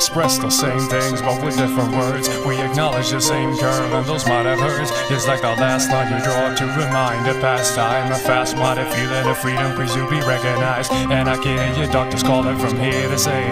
express the same things, but with different words. We acknowledge the same curve, and those might have hurts. It's like the last line you draw to remind a past time, a fast-minded feeling of freedom, please you be recognized. And I can hear your doctors calling from here to say,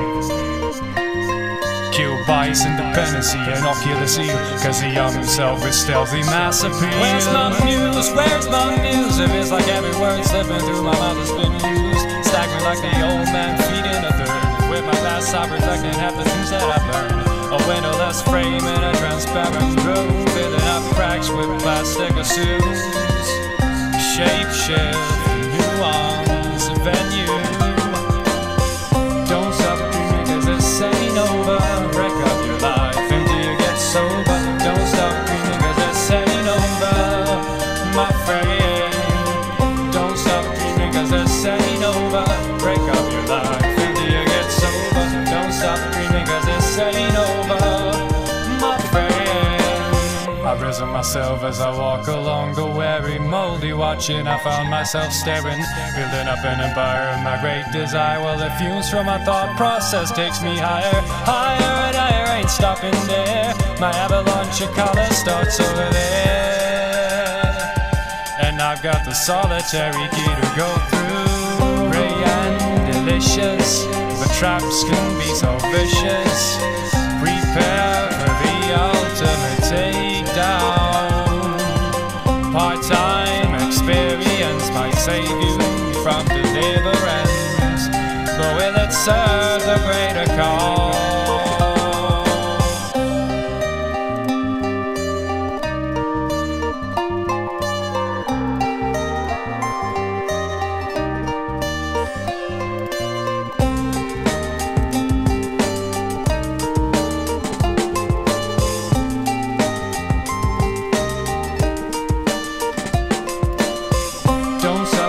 kill bias, independency, and I'll kill the seal, cause the young himself is stealthy mass appeal. Where's my muse? Where's my muse? If it's like every word slipping through my mouth has been used, staggering like the old man feeding a third. With my past I reflecting half the things that I've learned. A windowless frame in a transparent room, filling up cracks with plastic assumes. Shape shift, nuance, venue. Don't stop dreaming cause this ain't over. Break up your life until you get sober. Don't stop dreaming cause this ain't over, my friend. Don't stop dreaming cause this ain't over. Break up your life until you get sober. Don't stop dreaming cause this ain't over, my friend. I've risen myself as I walk along the weary, moldy watching. I found myself staring, building up an empire of my great desire. Well, the fumes from my thought process takes me higher, higher and higher, ain't stopping there. My avalanche of color starts over there, and I've got the solitary key to go through. Gray and delicious, but traps can be so vicious. Prepare for the ultimate takedown. Part-time experience might save you from deliverance, but will it serve the greater cause? Don't stop